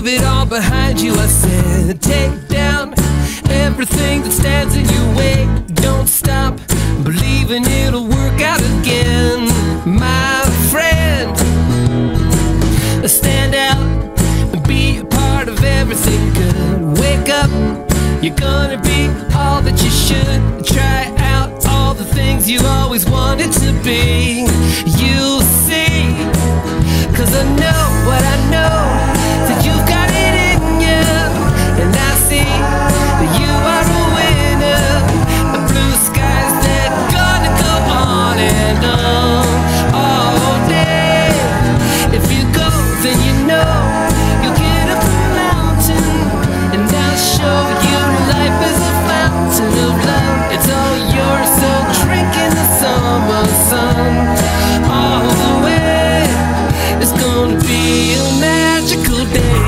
leave it all behind you. I said, take down everything that stands in your way. Don't stop believing it'll work out again, my friend. Stand out and be a part of everything good. Wake up, you're gonna be all that you should. Try out all the things you always wanted to be. You'll see, 'cause I know what I know, that you've got it in you. And I see that you are a winner. The blue skies, they're gonna go on and on all day. If you go, then you know you'll get up a mountain, and I'll show you life is a fountain of love. It's all yours, so drink in the summer sun all the way. It's gonna be a magical day.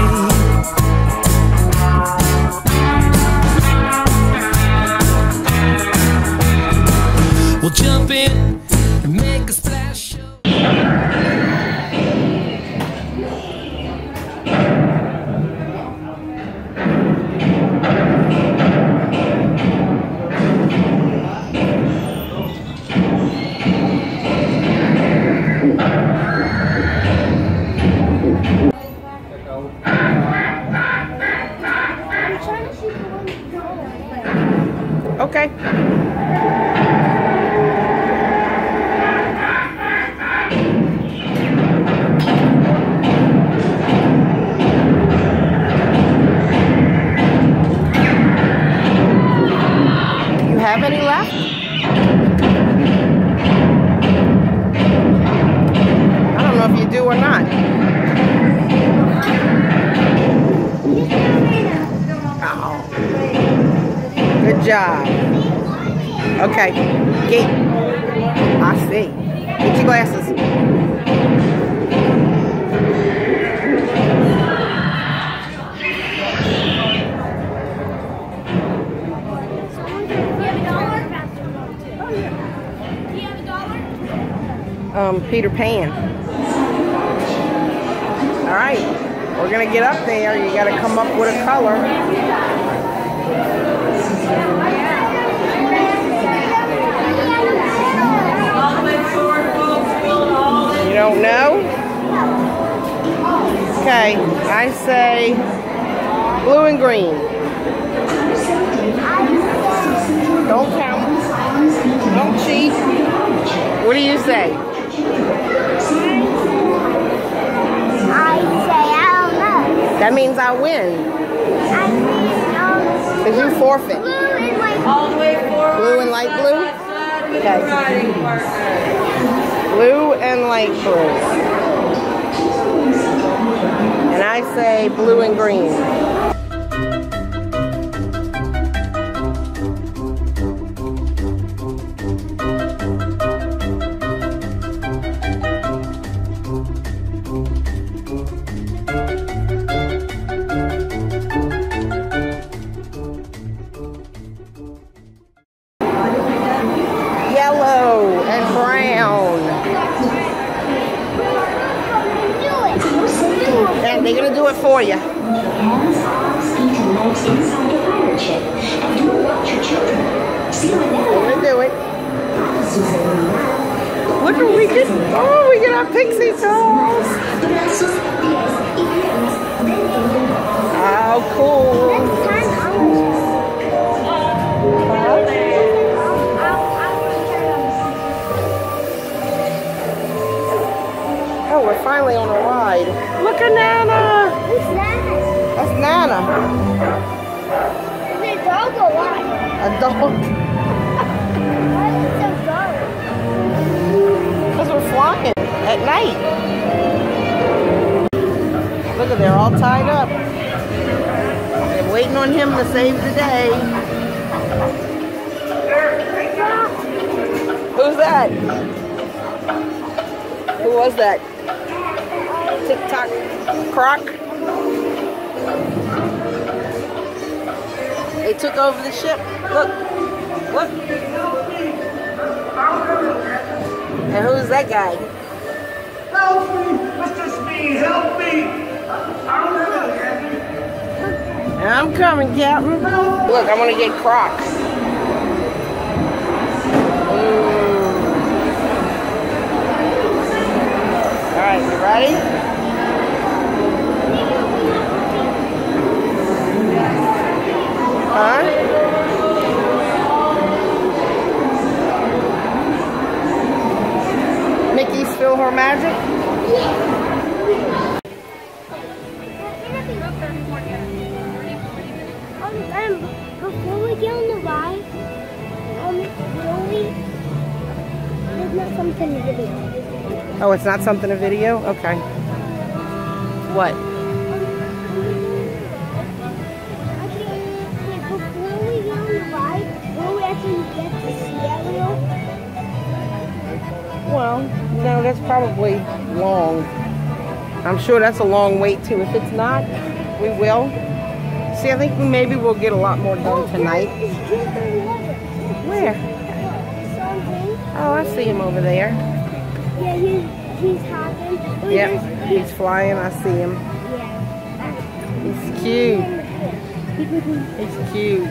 We'll jump in and make a splash show. Okay. You have any left? I don't know if you do or not. Oh. Good job. Okay. Gate. I see. Get your glasses. Peter Pan. All right. We're going to get up there. You got to come up with a color. You don't know? Okay, I say blue and green. Don't count. Don't cheat. What do you say? I say I don't know. That means I win. I mean, Because you forfeit. blue and white. All the way forward. Blue and light blue? Okay. Riding partner. Blue and light blue. And I say blue and green. Yellow and brown. And they're going to do it for you. They're going to do it. Look what we get. Oh, we get our pixie dolls. How cool. Oh, we're finally on a ride. Look at Nana. Who's that? That's Nana. Is it a dog or what? A dog. Why is it so dark? Because we're flying at night. Look at, they're all tied up. They're waiting on him to save the day. Who's that? Who was that? TikTok Croc. They took over the ship. Look. Look. And who's that guy? Help me! Mr. Speed, help me! I'm coming, Captain. Look, I'm gonna get Crocs. All right, you ready? Huh? Mickey's still her magic? Before we get on the ride, there's not something to video. Oh, it's not something to video? Okay. What? Before we get on the ride, will we actually get to see Ariel? Well, no, that's probably long. I'm sure that's a long wait too. If it's not, we will. See, I think maybe we'll get a lot more done tonight. Where? Oh, I see him over there. Yeah, he's hopping. Yep, he's flying. I see him. Yeah. He's cute. He's cute.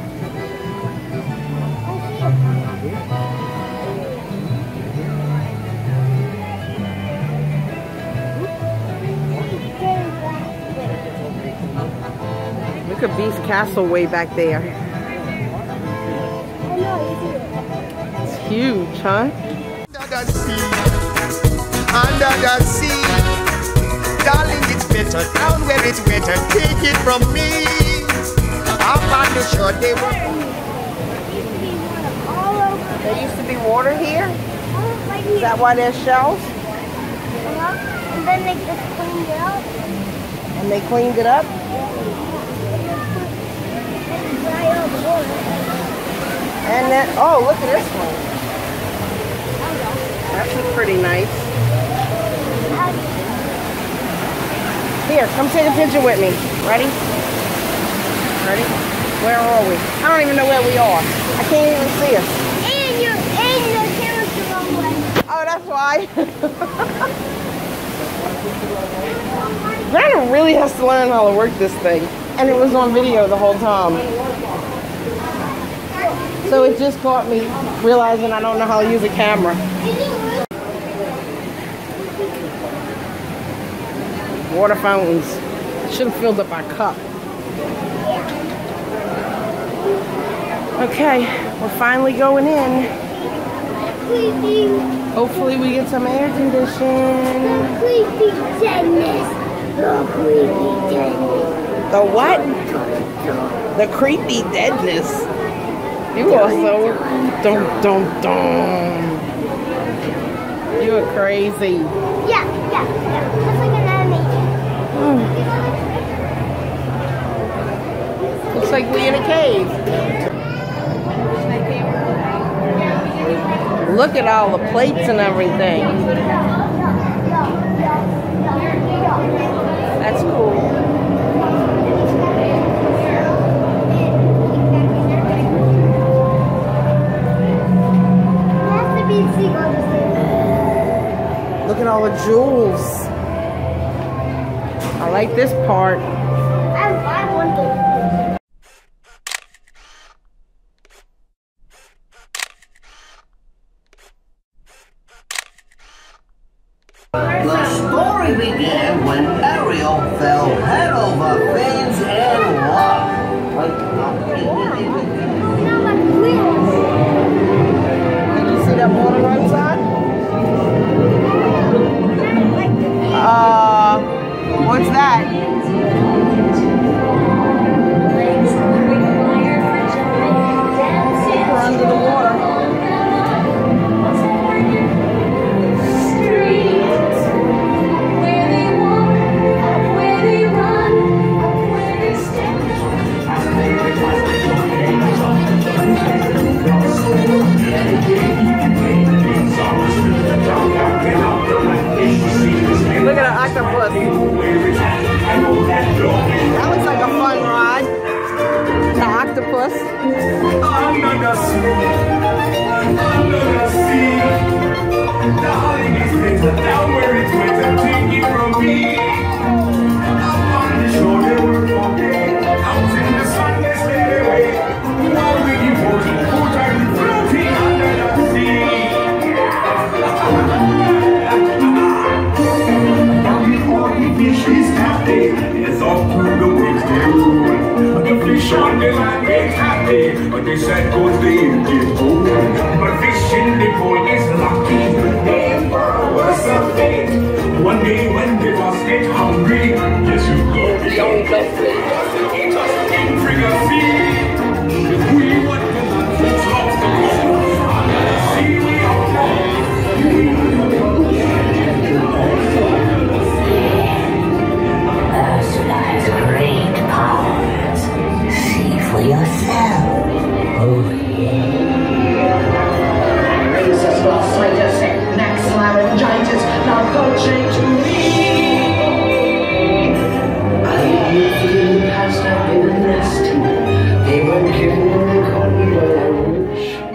Look at Beast Castle way back there. It's huge, huh? Under the sea, darling, it's better down where it's wetter. Take it from me. Up on the shore, they were. There used to be water here? Is that why there's shells? And then they just cleaned it up. And they cleaned it up? And then, oh, look at this one. That's pretty nice. Here, come take a picture with me. Ready? Ready? Where are we? I don't even know where we are. I can't even see us. And your camera's the wrong way. Oh, that's why. Brandon really has to learn how to work this thing. And it was on video the whole time. So it just caught me realizing I don't know how to use a camera. Water fountains. I should have filled up our cup. Okay, we're finally going in. Hopefully we get some air conditioning. The what? The creepy deadness. You are so dum. You are crazy. Yeah. That's like an animation. Looks like we're in a cave. Look at all the plates and everything. That's cool. Look at all the jewels. I like this part. I want to. The story began when Ariel fell head over fins and walked. Can you see that water outside? What's that? We're under the water. They said good they get good, but fish in the pool is lucky. They were something. One day when they must get hungry, yes you got the old buffalo. Eat us in fricassee. If we want to not fix off the wall, see we Ursula has great powers. See for yourself. Oh yeah. Razors, glossitis, neck laryngitis, now coaching to me. I feel past I've been a nasty. They won't give me the converge.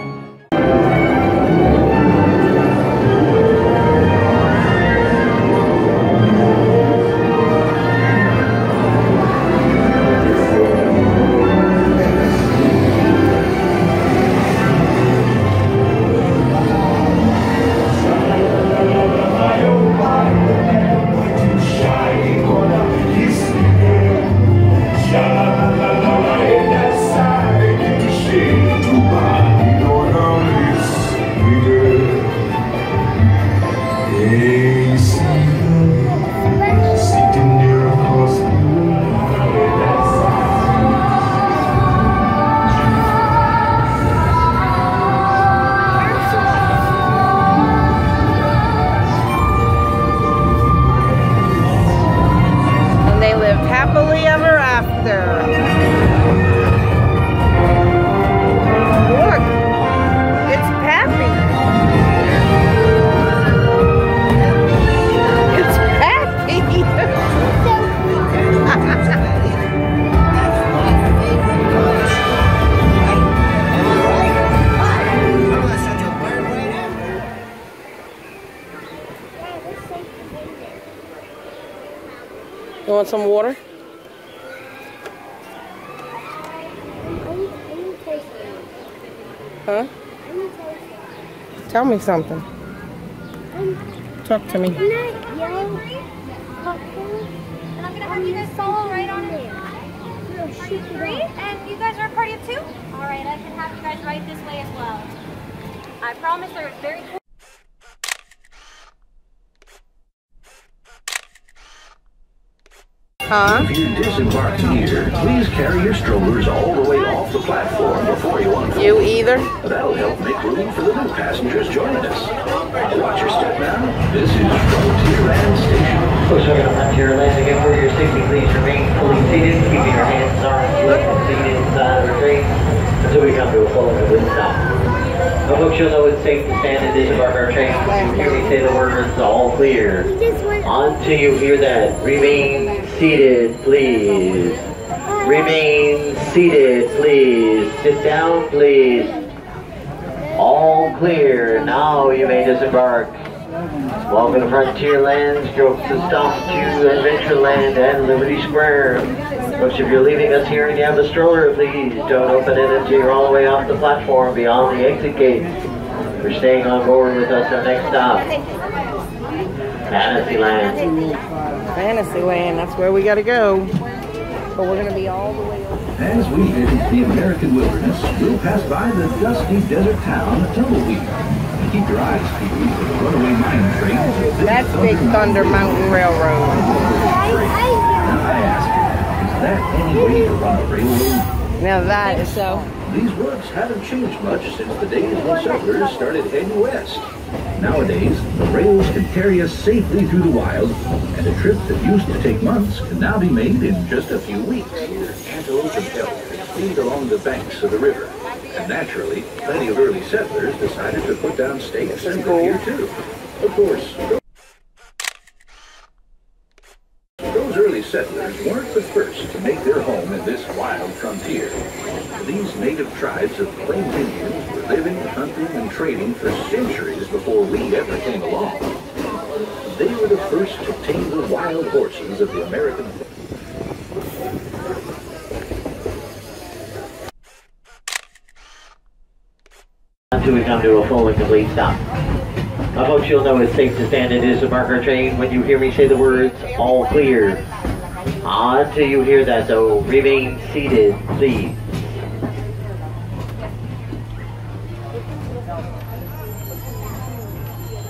Happily ever after. Look, it's Pappy. It's Pappy. You want some water? Huh? Tell me something. Talk to me. And I'm gonna have you guys follow right on it. Party of 3, and you guys are a party of 2? Alright, I can have you guys right this way as well. I promise they're very cool. Huh? If you disembark here, please carry your strollers all the way off the platform before you unfold. You either? That'll help make room for the new passengers joining us. Watch your step now. This is Frontierland Station. Folks are going to Frontierland again for your safety. Please remain fully seated, keeping your hands arms lifted seated inside the train until we come to a full and complete stop. Now, folks, you'll know it's safe to stand and disembark our train. When you hear me say the words all clear, until you hear that, remain seated, please. Remain seated, please. Sit down, please. All clear. Now you may disembark. Welcome to Frontierland, stroke to stop to Adventureland and Liberty Square. Folks, if you're leaving us here and you have a stroller, please don't open it until you're all the way off the platform beyond the exit gate. We're staying on board with us our next stop. Fantasyland. Fantasyland, that's where we gotta go. But we're gonna be all the way over. As we visit the American wilderness, we'll pass by the dusty desert town of Tumbleweed. Keep your eyes peeled for the runaway mine trains. That's Big Thunder Mountain Railroad. Now I ask you, is that any way to run a railroad? Now that is so. These roads haven't changed much since the days when settlers started heading west. Nowadays, the rails can carry us safely through the wild, and a trip that used to take months can now be made in just a few weeks. Antelope and elk feed along the banks of the river, and naturally, plenty of early settlers decided to put down stakes and go here too. Of course, those early settlers weren't the first to make their home in this wild frontier. These native tribes of Plains Indians were living, hunting, and trading for centuries before we ever came along. They were the first to tame the wild horses of the American. Until we come to a full and complete stop. Now, folks, you'll know it's safe to stand and disembark our train when you hear me say the words, all clear. Until you hear that, though, remain seated, please.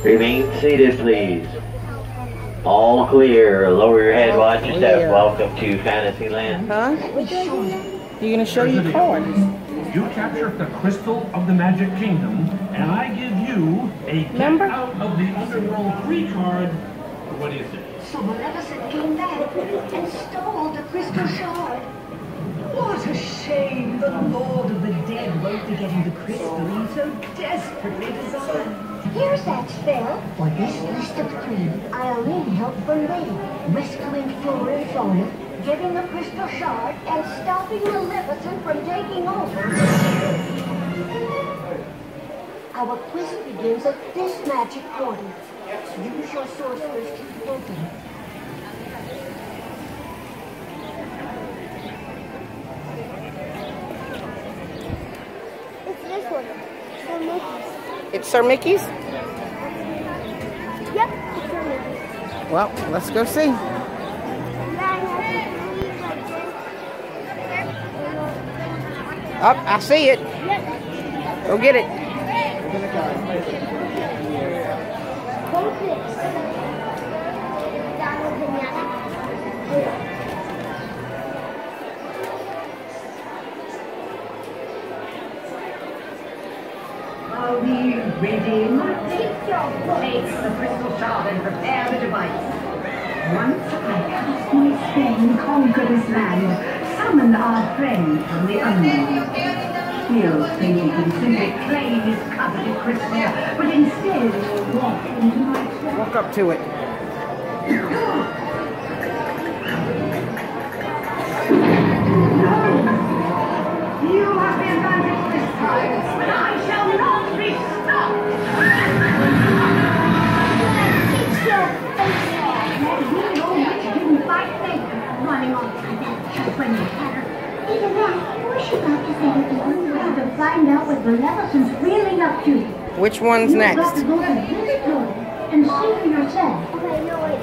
Remain seated, please. All clear. Lower your head, watch your step. Welcome to Fantasyland. Huh? You're gonna show your card. You capture the crystal of the Magic Kingdom, and I give you a get out of the underworld free card. What do you say? So Maleficent came back and stole the crystal shard. What a shame the Lord of the Dead won't be getting the crystal he so desperately desired. Here's that spell. For this list of 3, I'll need help from me. Rescuing Flora and Fauna, getting the crystal shard, and stopping Maleficent from taking over. Our quest begins at this magic portal. Use your sorcerers to open it. It's this one. Sir Mickey's. It's Sir Mickey's? Yep, it's Sir Mickey's. Well, let's go see. Up, I see it. Go get it. Are we ready? Take the crystal shard and prepare the device. Once I cast my spell and conquer this land, summon our friend from the unknown. He'll think he can simply claim his coveted crystal, but instead walk into my trap. Walk up to it. You have the advantage this time, but I shall not be stopped! Didn't fight me, running off like that just when you had her. Even then, we're about to say that we have to find out what Maleficent's really up to. Which one's next? You've got to go to his door and see for yourself. Okay, no, wait.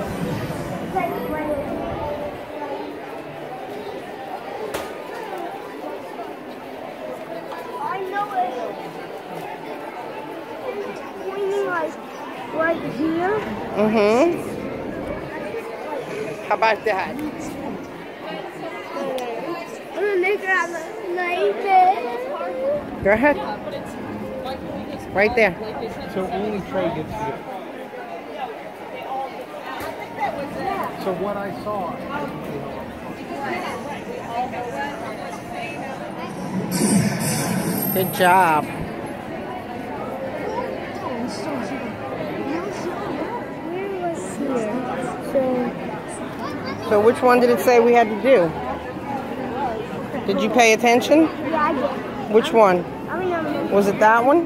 I know it. It's pointing like right here. Mm-hmm. How about that? I'm gonna make her have a nice bed. Go ahead. Right there. So only Trey gets to do it. So what I saw. Good job. So which one did it say we had to do? Did you pay attention? Yeah, I did. Which one? Was it that one?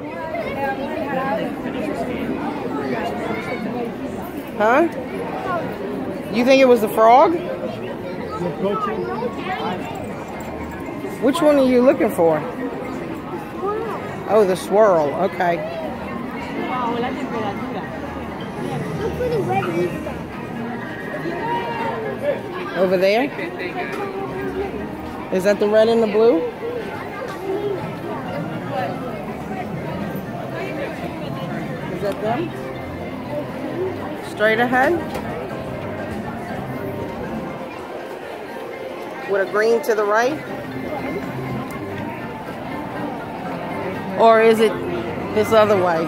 Huh? You think it was the frog? Which one are you looking for? Oh, the swirl. Okay. Over there? Is that the red and the blue? Is that them? Straight ahead? With a green to the right? Or is it this other way?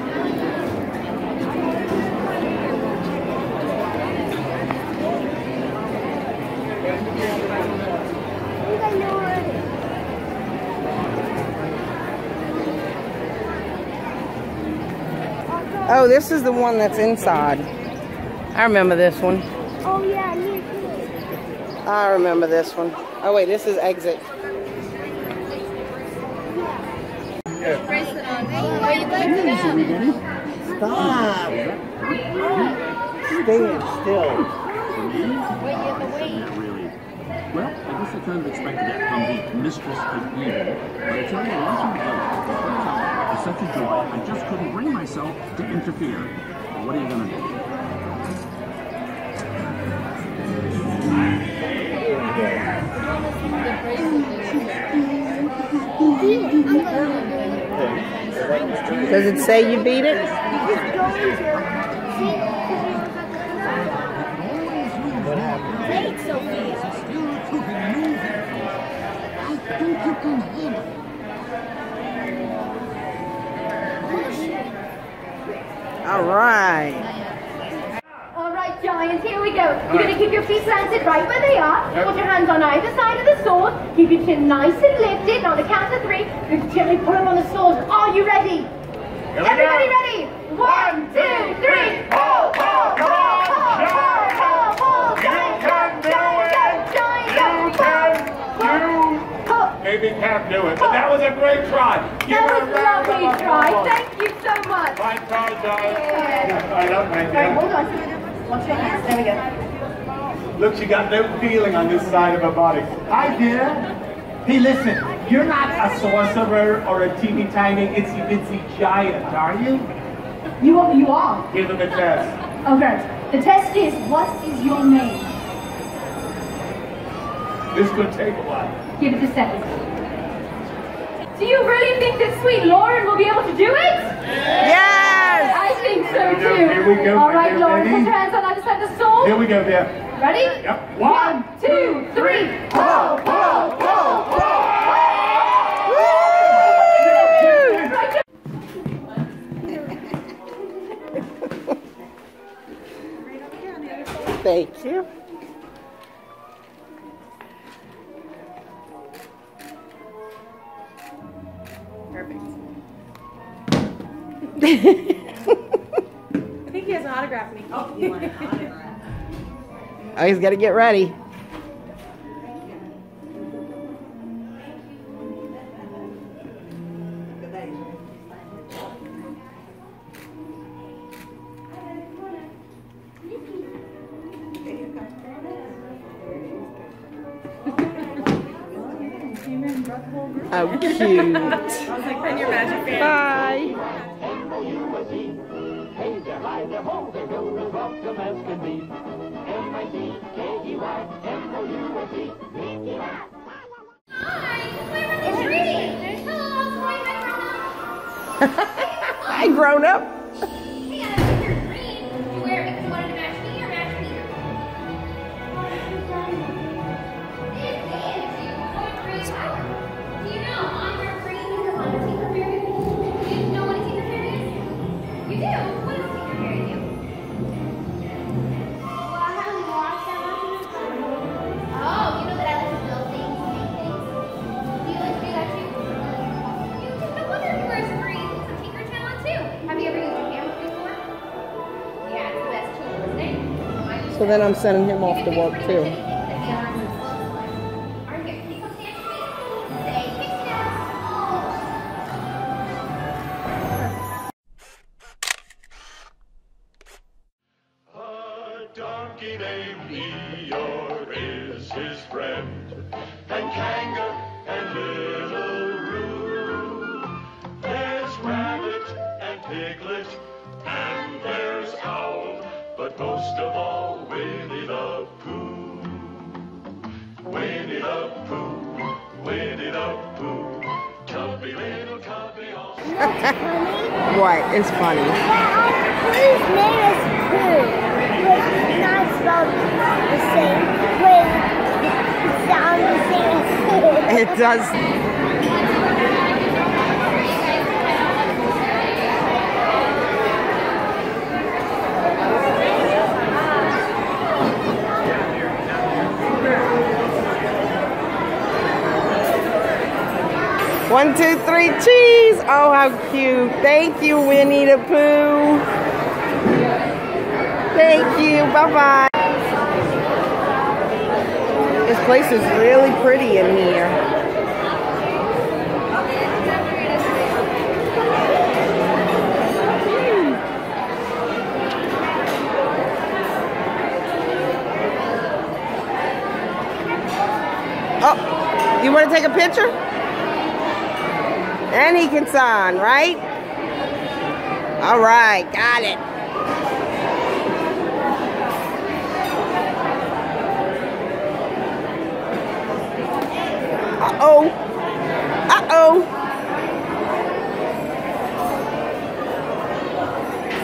Oh, this is the one that's inside. I remember this one. Oh yeah, me too. I remember this one. Oh wait, this is exit. Bracelet on. Are you going to Stop! Staying still. Really? Well, I guess I kind of expected that from the mistress of evil. But I tell you, once you go, it's such a joy, I just couldn't bring myself to interfere. What are you going to do? Does it say you beat it? Wait, Sophia. I think you can handle it. All right. All right, Giants, here we go. You're going to keep your feet planted right where they are. Put your hands on either side of the sword. Keep your chin nice and lifted. On the count of 3, you gently put them on the sword. Are you ready? Everybody ready? 1, 2, 3. Pull, pull, pull, pull, pull, pull. Giants, Maybe can't do it, but that was a great try. That was a lovely try. Thank you so much. Fine try, guys. I love my Right, hold on. Watch your hands. There we go. Look, she got no feeling on this side of her body. Hi, dear. Hey, listen, you're not a sorcerer or a teeny-tiny, itsy-bitsy giant, are you? You are. Give him a test. Okay. The test is, what is your name? This could take a while. Give it a second. Do you really think that sweet Lauren will be able to do it? Yes! I think so too. Here we go. All right, Here, Lauren, ready? put your hands on either side of the sword. Here we go, dear. Ready? Yep. 1, 2, 3. Pull, pull, pull, pull. Thank you. Perfect. I think he has an autograph me. Oh, you want an autograph? Oh, he's got to get ready. Oh, cute. I was like, then your magic fan. Bye. Hey there, hi there, ho there, go as welcome as can be. M-I-C-K-E-Y-M-O-U-S-E. Hi, it's Reedy. Hello, Hi, grown up. Hey, I think you're green. You wear it because you wanted to match me or match me? Do you know I'm your green because I'm a secret fairy? Do you know what a secret fairy is? You do? What does a secret fairy do? Well, I haven't watched that much of it. Oh, you know that I like to build things and make things? Do you like to do that too? You just no wonder he wears green. It's a tinker talent too. Have you ever used a hammer before? Yeah, it's the best tool, isn't it? So then I'm sending him off to work too. Donkey named Eeyore is his friend, and Kanga and Little Roo. There's Rabbit and Piglet, and there's Owl, but most of all, Winnie the Pooh. Winnie the Pooh, Winnie the Pooh, chubby little cubby all. What? It's funny. Whose name is Pooh? It's not spelled the same, but it sounds the same as Pooh. It does. One, two, three, cheese. Oh, how cute. Thank you, Winnie the Pooh. Thank you. Bye-bye. This place is really pretty in here. Oh, you want to take a picture? And he can sign, right? All right, got it. Uh-oh. Uh-oh.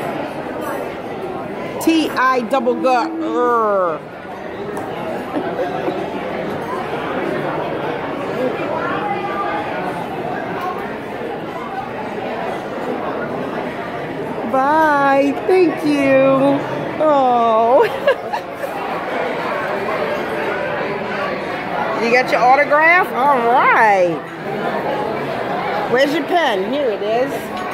T-I double G. Bye. Thank you. Oh. You got your autograph? All right. Where's your pen? Here it is.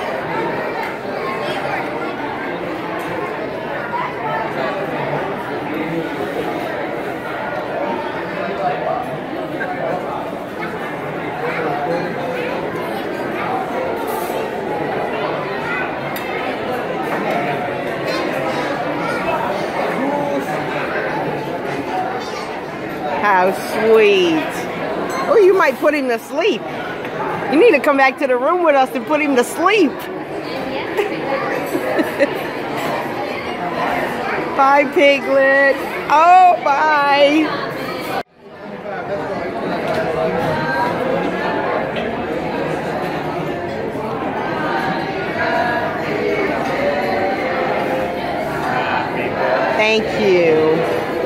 How sweet. Oh, you might put him to sleep. You need to come back to the room with us and put him to sleep. Bye, Piglet. Oh, bye. Thank you.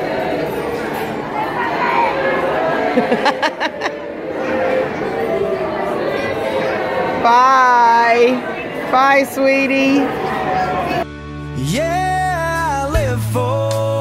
Bye. Bye, sweetie. Yeah, I live for